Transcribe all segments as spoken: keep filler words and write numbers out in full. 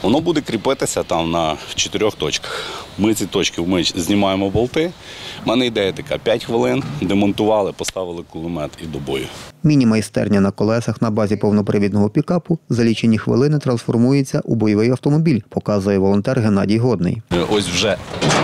Воно буде кріпитися там на чотирьох точках. Ми ці точки ми знімаємо болти. У мене ідея така: п'ять хвилин, демонтували, поставили кулемет і до бою. Міні-майстерня на колесах на базі повнопривідного пікапу за лічені хвилини трансформується у бойовий автомобіль, показує волонтер Геннадій Годний. Ось вже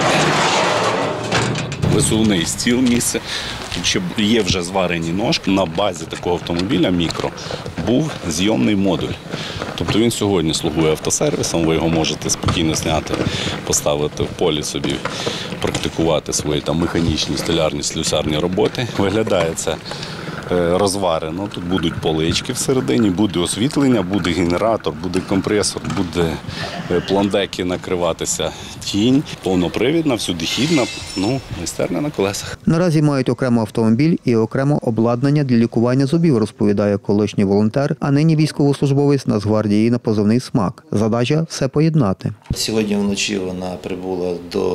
висувний стіл місце. Тут ще є вже зварені ножки. На базі такого автомобіля мікро був зйомний модуль. Тобто він сьогодні слугує автосервісом, ви його можете спокійно зняти, поставити в полі собі, практикувати свої там механічні, столярні, слюсарні роботи. Виглядає це розварено. Тут будуть полички всередині, буде освітлення, буде генератор, буде компресор, буде пландеки накриватися, тінь, повнопривідна, всюдихідна, ну, майстерня на колесах. Наразі мають окремо автомобіль і окремо обладнання для лікування зубів, розповідає колишній волонтер, а нині військовослужбовець Нацгвардії на позивний «Смак». Задача – все поєднати. Сьогодні вночі вона прибула до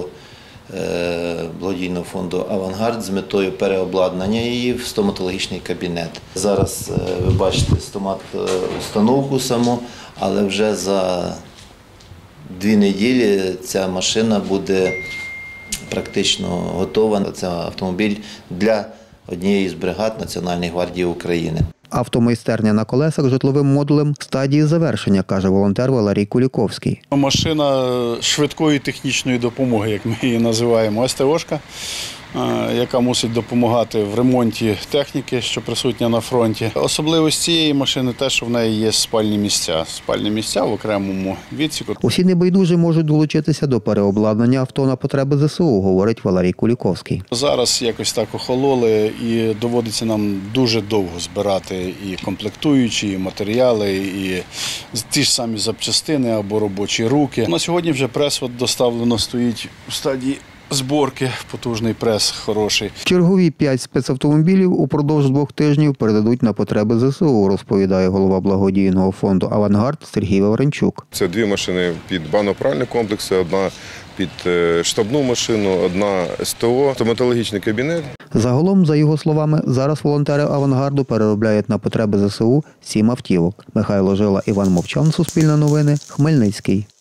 благодійного фонду «Авангард» з метою переобладнання її в стоматологічний кабінет. Зараз ви бачите стомат-установку саму, але вже за дві неділі ця машина буде практично готова. Це автомобіль для однієї з бригад Національної гвардії України. Автомайстерня на колесах житловим модулем в стадії завершення, каже волонтер Валерій Куліковський. Машина швидкої технічної допомоги, як ми її називаємо, ес те ошка, яка мусить допомагати в ремонті техніки, що присутня на фронті. Особливість цієї машини те, що в неї є спальні місця. Спальні місця в окремому відсіку. Усі небайдужі можуть долучитися до переобладнання авто на потреби зе се у, говорить Валерій Куліковський. Зараз якось так охололи і доводиться нам дуже довго збирати і комплектуючі, і матеріали, і ті ж самі запчастини або робочі руки. На сьогодні вже прес от доставлено стоїть в стадії зборки, потужний прес, хороший. Чергові п'ять спецавтомобілів упродовж двох тижнів передадуть на потреби зе се у, розповідає голова благодійного фонду «Авангард» Сергій Вавренчук. Це дві машини під банно-пральні комплекси, одна під штабну машину, одна ес те о, стоматологічний кабінет. Загалом, за його словами, зараз волонтери «Авангарду» переробляють на потреби зе се у сім автівок. Михайло Жила, Іван Мовчан, Суспільне новини, Хмельницький.